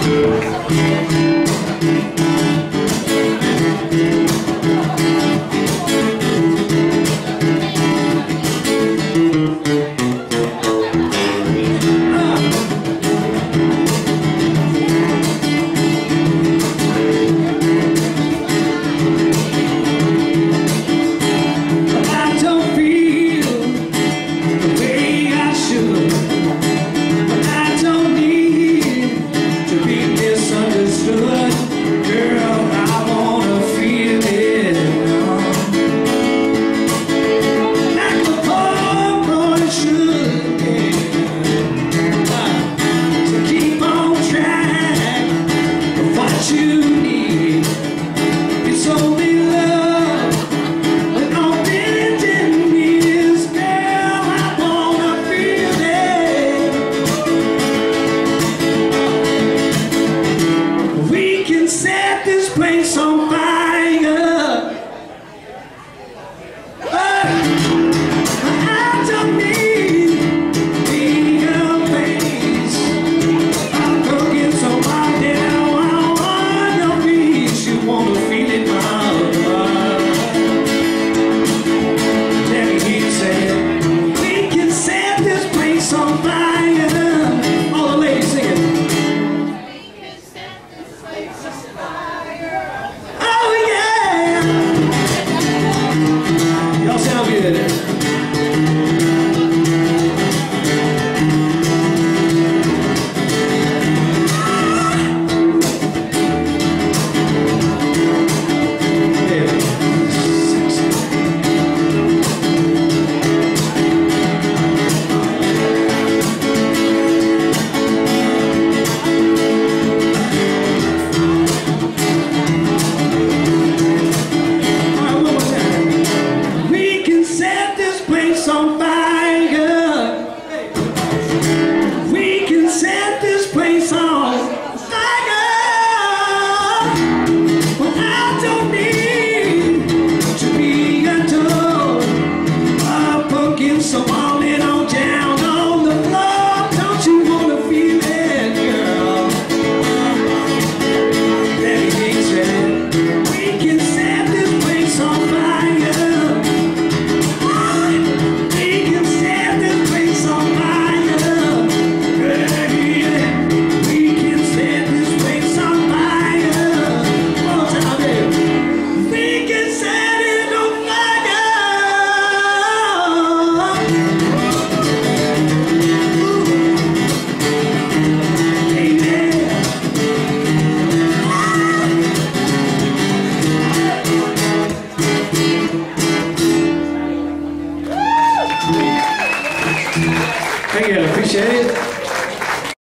Set this place on fire. I don't need the face. I'm cooking so hard down on your feet. You wanna feel it, my love. Let me hear you say it. We can set this place on fire. All the ladies sing it. Y'all sound good. On fire. We can set this place on fire. But I don't need to be adult. I'm poking so all in on down on the floor. Don't you wanna feel it, girl? Let me fix it. We can set this place on fire. Thank you, I appreciate it.